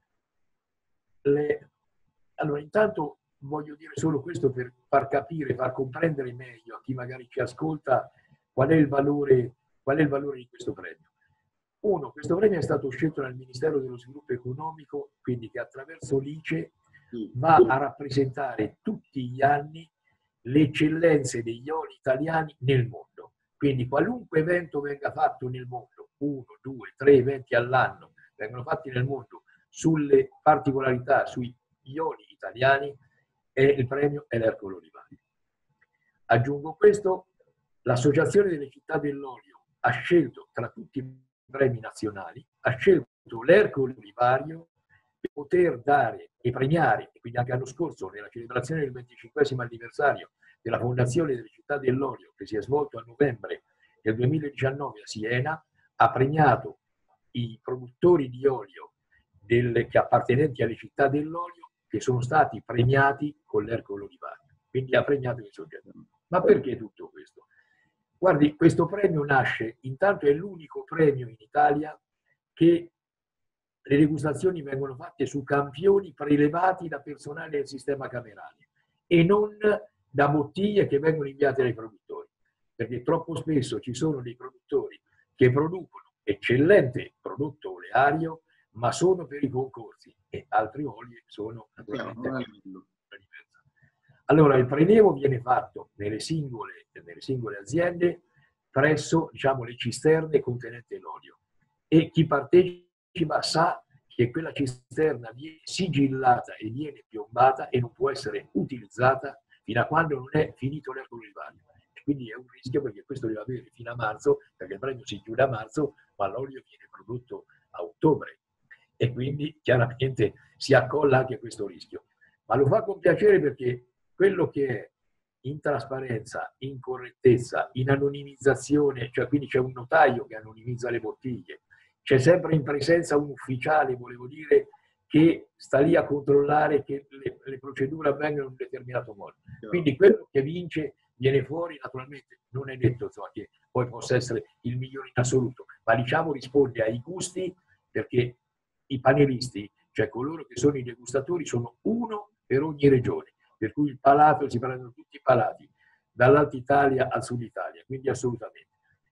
le... allora intanto voglio dire solo questo per far capire, far comprendere meglio a chi magari ci ascolta qual è il valore, qual è il valore di questo premio. Uno, questo premio è stato scelto dal Ministero dello Sviluppo Economico, quindi che attraverso l'I C E va a rappresentare tutti gli anni le eccellenze degli oli italiani nel mondo. Quindi qualunque evento venga fatto nel mondo, uno, due, tre eventi all'anno vengono fatti nel mondo sulle particolarità, sugli oli italiani, e il premio è l'Ercole Olivario. Aggiungo questo, l'Associazione delle Città dell'Olio ha scelto tra tutti i premi nazionali, ha scelto l'Ercole Olivario per poter dare e premiare, e quindi anche l'anno scorso nella celebrazione del venticinquesimo anniversario della Fondazione delle Città dell'Olio che si è svolto a novembre del duemiladiciannove a Siena, ha premiato i produttori di olio del, che appartenenti alle città dell'olio che sono stati premiati con l'Ercole Olivario, quindi ha premiato il soggetto. Ma perché tutto questo? Guardi, questo premio nasce, intanto è l'unico premio in Italia che le degustazioni vengono fatte su campioni prelevati da personale del sistema camerale e non da bottiglie che vengono inviate dai produttori, perché troppo spesso ci sono dei produttori che producono eccellente prodotto oleario, ma sono per i concorsi, e altri oli sono naturalmente diversi. Allora il prelievo viene fatto nelle singole, nelle singole aziende presso diciamo, le cisterne contenenti l'olio, e chi partecipa sa che quella cisterna viene sigillata e viene piombata e non può essere utilizzata fino a quando non è finito l'Ercole Olivario. Quindi è un rischio, perché questo deve avere fino a marzo, perché il premio si chiude a marzo, ma l'olio viene prodotto a ottobre e quindi chiaramente si accolla anche questo rischio. Ma lo fa con piacere perché quello che è in trasparenza, in correttezza, in anonimizzazione, cioè quindi c'è un notaio che anonimizza le bottiglie, c'è sempre in presenza un ufficiale, volevo dire, che sta lì a controllare che le, le procedure avvengano in un determinato modo. Quindi quello che vince viene fuori, naturalmente non è detto insomma, che poi possa essere il migliore in assoluto, ma diciamo risponde ai gusti, perché i panelisti, cioè coloro che sono i degustatori, sono uno per ogni regione, per cui il palato, si prendono tutti i palati, dall'Alta Italia al Sud Italia, quindi assolutamente.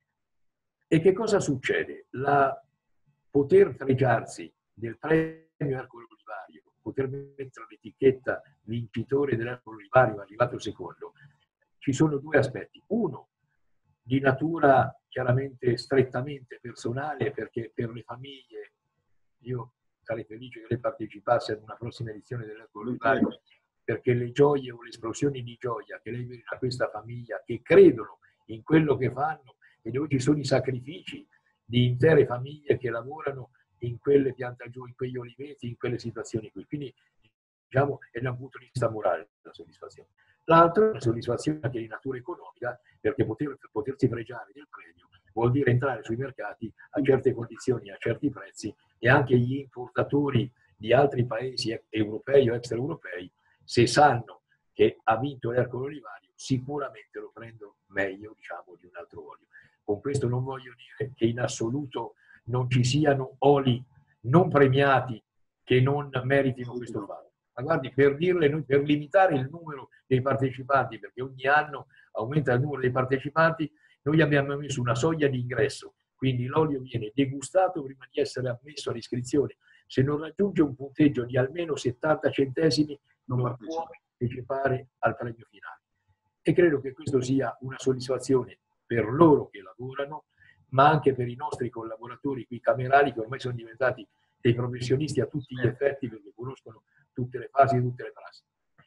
E che cosa succede? La poter fregiarsi del premio Ercole Olivario, poter mettere l'etichetta vincitore dell'Ercole Olivario arrivato secondo, ci sono due aspetti. Uno, di natura chiaramente strettamente personale, perché per le famiglie, io sarei felice che lei partecipasse ad una prossima edizione dell'Arco, perché le gioie o le esplosioni di gioia che lei vede da questa famiglia, che credono in quello che fanno, e dove ci sono i sacrifici di intere famiglie che lavorano in quelle piantagioni, in quegli oliveti, in quelle situazioni qui. Quindi, diciamo, è da un punto di vista morale la soddisfazione. L'altro è una soddisfazione anche di natura economica, perché poter, potersi fregiare del premio vuol dire entrare sui mercati a certe condizioni, a certi prezzi, e anche gli importatori di altri paesi europei o extraeuropei, se sanno che ha vinto l'Ercole Olivario, sicuramente lo prendono meglio, diciamo, di un altro olio. Con questo non voglio dire che in assoluto non ci siano oli non premiati che non meritino questo fatto. Ma guardi, per dirle, noi, per limitare il numero dei partecipanti, perché ogni anno aumenta il numero dei partecipanti, noi abbiamo messo una soglia di ingresso, quindi l'olio viene degustato prima di essere ammesso all'iscrizione. Se non raggiunge un punteggio di almeno settanta centesimi non, non può partecipare al premio finale. E credo che questo sia una soddisfazione per loro che lavorano, ma anche per i nostri collaboratori qui camerali, che ormai sono diventati dei professionisti a tutti gli effetti, perché conoscono tutte le fasi e tutte le prassi.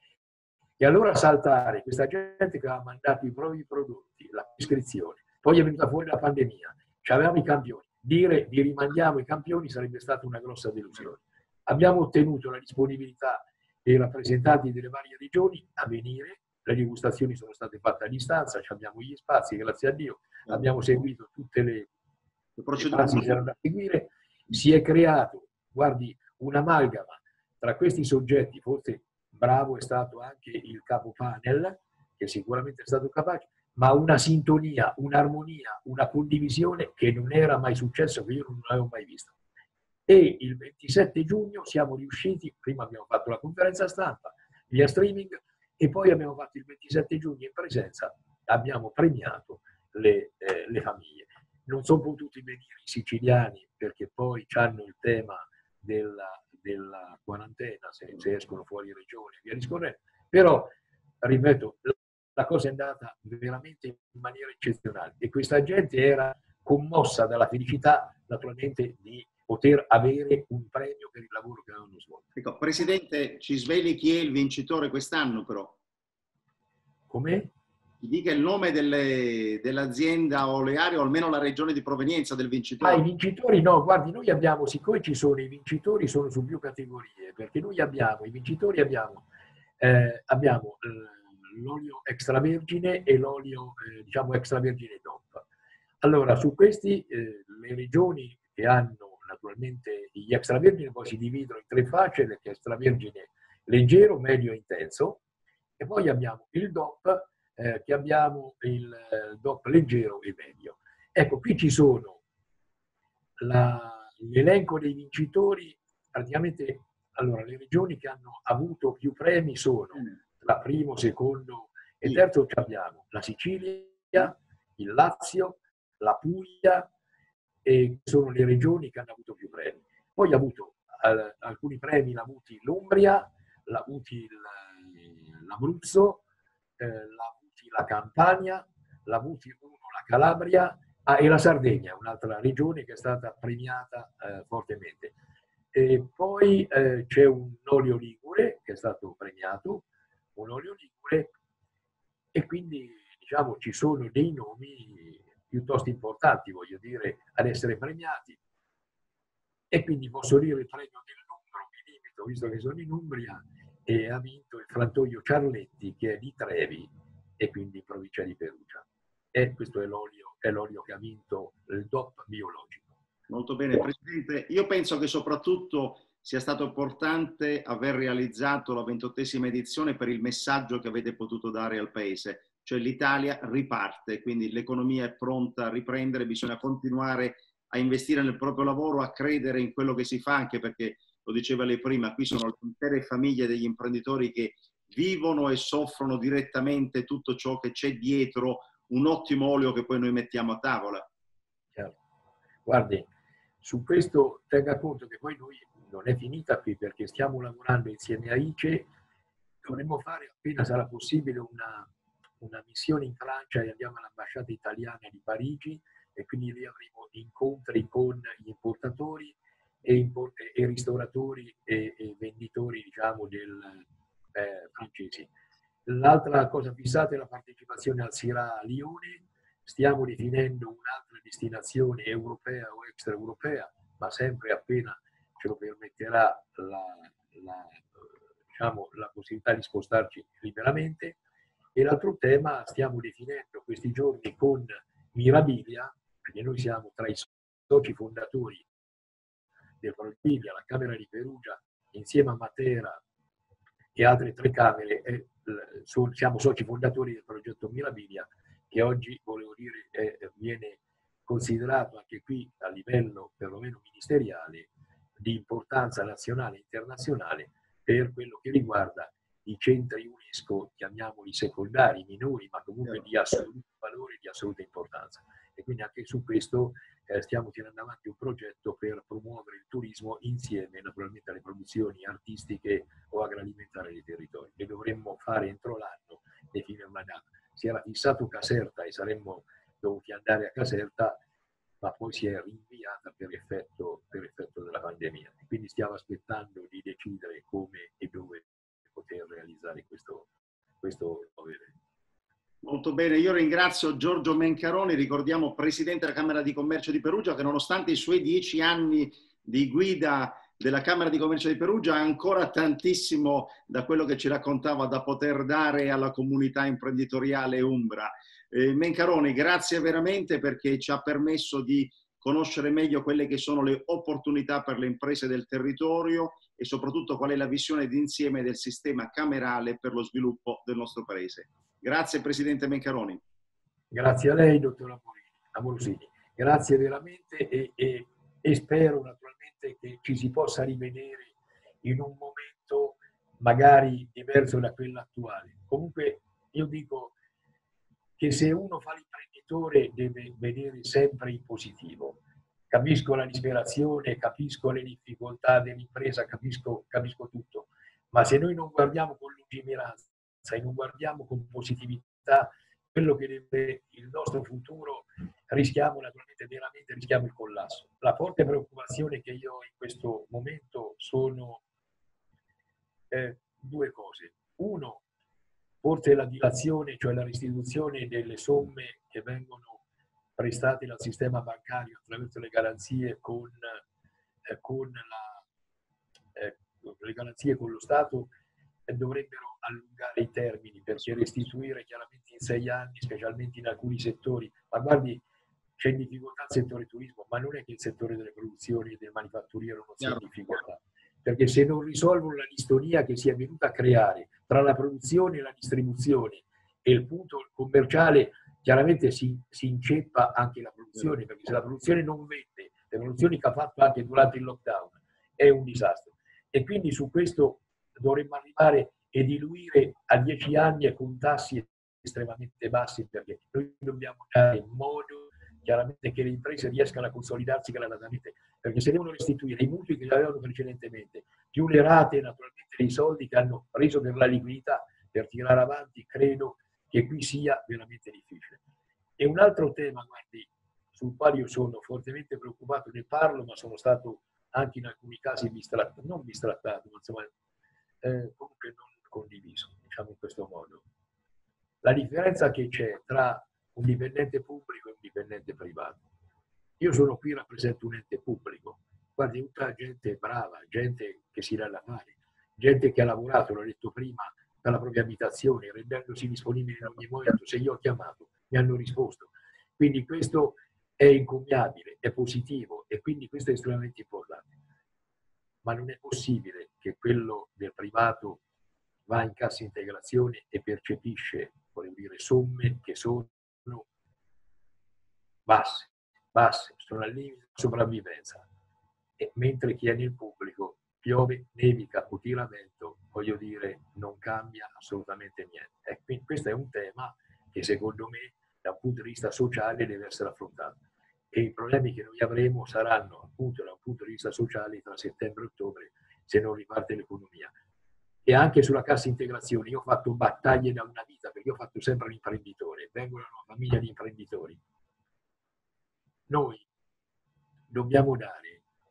E allora saltare questa gente che ha mandato i propri prodotti, la prescrizione, poi è venuta fuori la pandemia, avevamo i campioni, dire vi rimandiamo i campioni sarebbe stata una grossa delusione. Abbiamo ottenuto la disponibilità dei rappresentanti delle varie regioni a venire, le degustazioni sono state fatte a distanza, abbiamo gli spazi, grazie a Dio, abbiamo seguito tutte le, le procedure che erano da seguire, si è creato, guardi, un'amalgama tra questi soggetti. Forse bravo è stato anche il capo panel, che sicuramente è stato capace, ma una sintonia, un'armonia, una condivisione che non era mai successo, che io non avevo mai visto. E il ventisette giugno siamo riusciti, prima abbiamo fatto la conferenza stampa, via streaming, e poi abbiamo fatto il ventisette giugno in presenza, abbiamo premiato le, eh, le famiglie. Non sono potuti venire i siciliani perché poi hanno il tema della, della quarantena, se, se escono fuori regione e via discorrendo, però, ripeto, la cosa è andata veramente in maniera eccezionale e questa gente era commossa dalla felicità, naturalmente, di poter avere un premio per il lavoro che avevano svolto. Ecco, Presidente, ci sveli chi è il vincitore quest'anno, però? Come? Ti dica il nome delle, dell'azienda olearia o almeno la regione di provenienza del vincitore. Ah, i vincitori no, guardi, noi abbiamo, siccome ci sono i vincitori, sono su più categorie, perché noi abbiamo, i vincitori abbiamo, eh, abbiamo eh, l'olio extravergine e l'olio, eh, diciamo, extravergine D O P. Allora, su questi, eh, le regioni che hanno naturalmente gli extravergini poi si dividono in tre fasce, perché extravergine leggero, medio e intenso, e poi abbiamo il D O P, eh, che abbiamo il eh, D O P leggero e medio. Ecco, qui ci sono l'elenco dei vincitori, praticamente, allora, le regioni che hanno avuto più premi sono la primo, secondo e terzo, abbiamo la Sicilia, il Lazio, la Puglia, e sono le regioni che hanno avuto più premi. Poi ha avuto eh, alcuni premi, l'ha avuti l'Umbria, l'ha avuti l'Abruzzo, eh, l'ha avuti la Campania, l'ha avuti uno la Calabria, ah, e la Sardegna, un'altra regione che è stata premiata eh, fortemente. E poi eh, c'è un olio ligure che è stato premiato, un olio ligure, e quindi diciamo ci sono dei nomi piuttosto importanti, voglio dire, ad essere premiati. E quindi posso dire il premio del numero, mi limito, visto che sono in Umbria, e ha vinto il frantoio Ciarletti, che è di Trevi e quindi in provincia di Perugia. E questo è l'olio, è l'olio che ha vinto il D O P biologico. Molto bene, Presidente. Io penso che soprattutto sia stato importante aver realizzato la ventottesima edizione per il messaggio che avete potuto dare al Paese. Cioè l'Italia riparte, quindi l'economia è pronta a riprendere, bisogna continuare a investire nel proprio lavoro, a credere in quello che si fa, anche perché, lo diceva lei prima, qui sono intere famiglie degli imprenditori che vivono e soffrono direttamente tutto ciò che c'è dietro un ottimo olio che poi noi mettiamo a tavola. Certo. Guardi, su questo tenga conto che poi noi non è finita qui, perché stiamo lavorando insieme a I C E, dovremmo fare appena sarà possibile una, una missione in Francia e andiamo all'ambasciata italiana di Parigi, e quindi lì avremo incontri con gli importatori e, e ristoratori e, e venditori, diciamo, del, eh, francesi. L'altra cosa fissata è la partecipazione al Sirà a Lione. Stiamo definendo un'altra destinazione europea o extraeuropea, ma sempre appena ce lo permetterà la, la, diciamo, la possibilità di spostarci liberamente. E l'altro tema, stiamo definendo questi giorni con Mirabilia, perché noi siamo tra i soci fondatori del Mirabilia, la Camera di Perugia, insieme a Matera e altre tre camere, e, siamo soci fondatori del progetto Mirabilia, che oggi, volevo dire, è, viene considerato anche qui a livello perlomeno ministeriale di importanza nazionale e internazionale per quello che riguarda i centri UNESCO, chiamiamoli secondari, minori, ma comunque di assoluto valore, di assoluta importanza. E quindi anche su questo eh, stiamo tirando avanti un progetto per promuovere il turismo insieme naturalmente alle produzioni artistiche o agroalimentari dei territori, che dovremmo fare entro l'anno, definire una data. Si era fissato Caserta e saremmo dovuti andare a Caserta, ma poi si è rinviata per effetto, per effetto della pandemia. Quindi stiamo aspettando di decidere come e dove poter realizzare questo, questo evento. Molto bene, io ringrazio Giorgio Mencaroni, ricordiamo Presidente della Camera di Commercio di Perugia, che nonostante i suoi dieci anni di guida della Camera di Commercio di Perugia ha ancora tantissimo da quello che ci raccontava da poter dare alla comunità imprenditoriale umbra. Eh, Mencaroni, grazie veramente perché ci ha permesso di conoscere meglio quelle che sono le opportunità per le imprese del territorio e soprattutto qual è la visione d'insieme del sistema camerale per lo sviluppo del nostro Paese. Grazie Presidente Mencaroni. Grazie a lei, dottor Amorosini. Grazie veramente e, e, e spero naturalmente che ci si possa rivedere in un momento magari diverso da quello attuale. Comunque io dico che se uno fa l'imprenditore deve vedere sempre in positivo. Capisco la disperazione, capisco le difficoltà dell'impresa, capisco, capisco tutto, ma se noi non guardiamo con lungimiranza e non guardiamo con positività quello che deve il nostro futuro, rischiamo naturalmente, veramente rischiamo il collasso. La forte preoccupazione che io ho in questo momento sono eh, due cose. Uno, forse la dilazione, cioè la restituzione delle somme che vengono prestate dal sistema bancario attraverso le garanzie con, eh, con, la, eh, le garanzie con lo Stato, eh, dovrebbero allungare i termini, perché restituire chiaramente in sei anni, specialmente in alcuni settori, ma guardi, c'è in difficoltà il settore turismo, ma non è che il settore delle produzioni e del manifatturiero non sia in difficoltà, perché se non risolvono la distonia che si è venuta a creare tra la produzione e la distribuzione e il punto commerciale, chiaramente si, si inceppa anche la produzione, perché se la produzione non vende, le produzioni che ha fatto anche durante il lockdown, è un disastro. E quindi su questo dovremmo arrivare e diluire a dieci anni e con tassi estremamente bassi, perché noi dobbiamo dare in modo chiaramente che le imprese riescano a consolidarsi gradatamente, perché se devono restituire i mutui che avevano precedentemente, più le rate naturalmente dei soldi che hanno preso per la liquidità per tirare avanti, credo che qui sia veramente difficile. E un altro tema, guardi, sul quale io sono fortemente preoccupato, ne parlo, ma sono stato anche in alcuni casi bistrattato, non bistrattato, ma insomma eh, comunque non condiviso, diciamo in questo modo. La differenza che c'è tra un dipendente pubblico e un dipendente privato. Io sono qui, rappresento un ente pubblico, guardi, tutta gente brava, gente che si dà da fare, gente che ha lavorato, l'ho detto prima, per la propria abitazione, rendendosi disponibili in ogni momento. Se io ho chiamato, mi hanno risposto. Quindi questo è incommiabile, è positivo e quindi questo è estremamente importante. Ma non è possibile che quello del privato va in cassa integrazione e percepisce, volevo dire, somme che sono basse, basse, sono al limite di sopravvivenza. E mentre chi è nel pubblico piove, nevica o tira vento, voglio dire, non cambia assolutamente niente. E quindi questo è un tema che secondo me da un punto di vista sociale deve essere affrontato. E i problemi che noi avremo saranno appunto da un punto di vista sociale tra settembre e ottobre se non riparte l'economia. E anche sulla cassa integrazione, io ho fatto battaglie da una vita, perché io ho fatto sempre l'imprenditore, vengo da una famiglia di imprenditori. Noi dobbiamo dare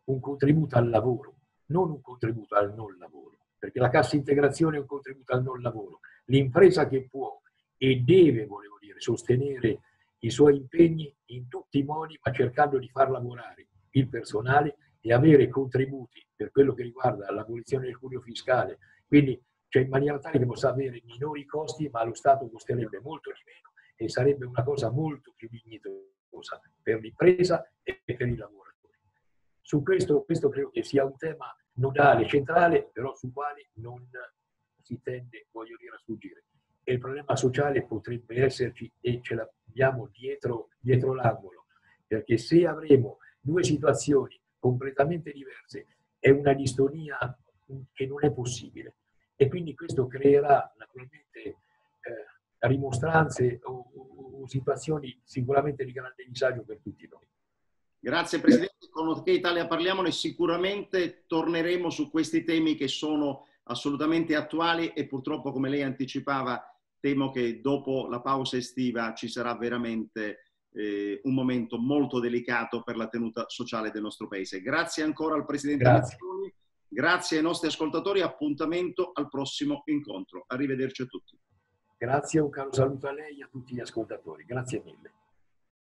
un contributo al lavoro, non un contributo al non lavoro, perché la cassa integrazione è un contributo al non lavoro. L'impresa che può e deve, volevo dire, sostenere i suoi impegni in tutti i modi, ma cercando di far lavorare il personale e avere contributi per quello che riguarda l'abolizione del cuneo fiscale, quindi cioè in maniera tale che possa avere minori costi, ma lo Stato costerebbe molto di meno e sarebbe una cosa molto più dignitosa per l'impresa e per i lavoratori. Su questo, questo credo che sia un tema nodale, centrale, però sul quale non si tende, voglio dire, a sfuggire. E il problema sociale potrebbe esserci e ce l'abbiamo dietro, dietro l'angolo, perché se avremo due situazioni completamente diverse è una distonia che non è possibile. E quindi questo creerà naturalmente eh, rimostranze o, o, o situazioni sicuramente di grande disagio per tutti noi. Grazie Presidente, con OK Italia Parliamone sicuramente torneremo su questi temi che sono assolutamente attuali e purtroppo, come lei anticipava, temo che dopo la pausa estiva ci sarà veramente eh, un momento molto delicato per la tenuta sociale del nostro Paese. Grazie ancora al Presidente Mazzoni, grazie ai nostri ascoltatori, appuntamento al prossimo incontro. Arrivederci a tutti. Grazie, un caro saluto a lei e a tutti gli ascoltatori. Grazie mille.